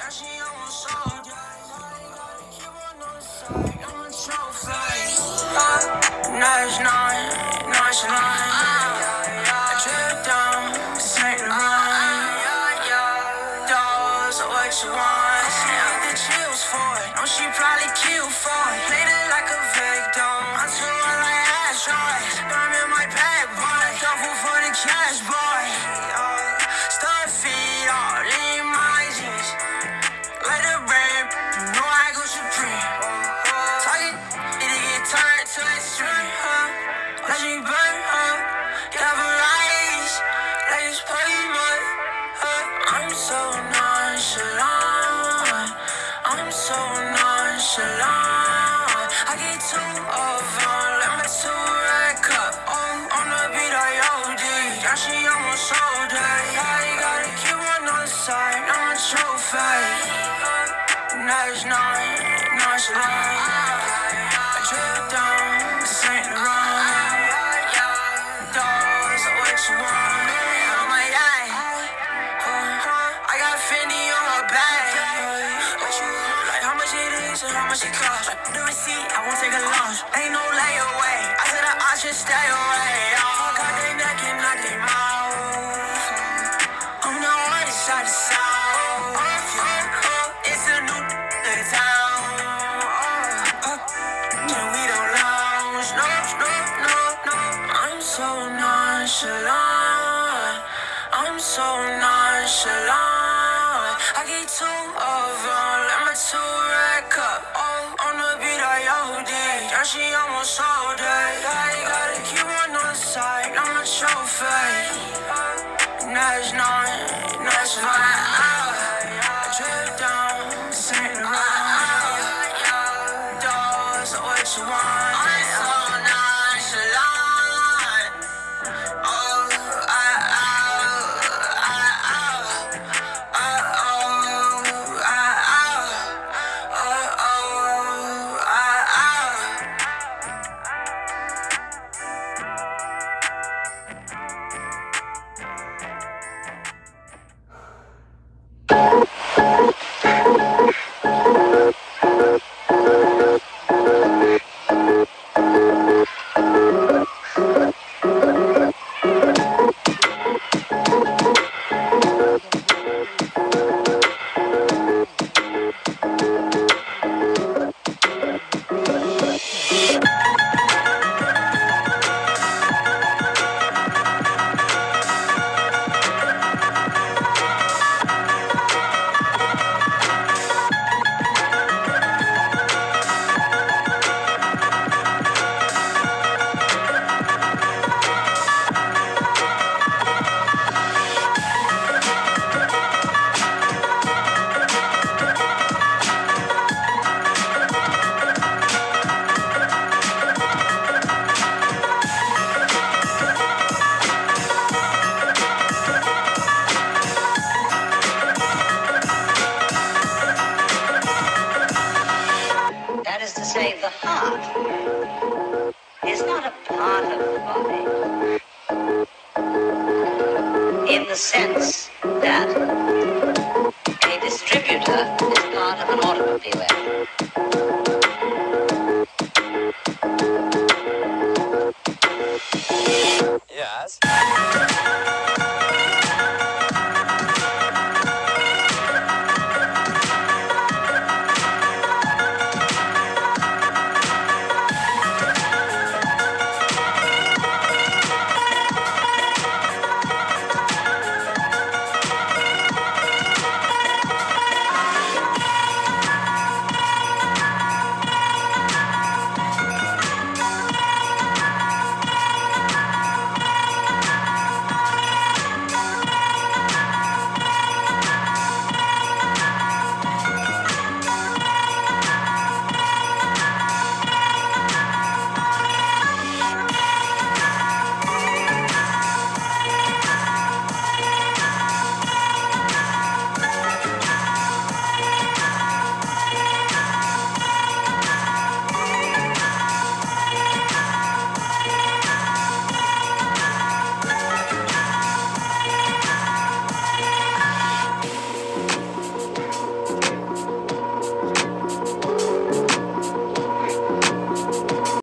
She probably killed for it. Played it like a victim. I took her like asteroids. I'm in my bag, boy. Duffel for the cash, boy. Stuff feet all in my jeans. Let it rain, you know I go supreme. Talking, it'll get turned to extreme. Let me burn, got varieties. Like it's Pokemon. I'm so nonchalant. I'm so nonchalant. I get two of them, let my two rack up. On the beat, I OD. Yeah, she almost sold it. Yeah, you gotta keep one on the side. I'm a trophy. That's not nonchalant. I drip down, Saint Laurent. Dogs, what you want? Oh my God. I got Fendi on my back. Like how much it is and how much it costs. Like the receipt, I won't take a loss. Ain't no layaway. I said I should stay away. Got they neck and knock they mouth. I'm the one side to south. It's a new town. We don't lounge. No. I'm so nonchalant. I'm so nonchalant. I get two of them, let my two rack up. On the beat, I OD. Yeah, she almost sold it. Yeah, you gotta keep one on the side. I'm a trophy. That's not nonchalant. I drip down, Saint Laurent. Dogs, what you want? I'm so nonchalant. That is to say, the heart is not a part of the body in the sense that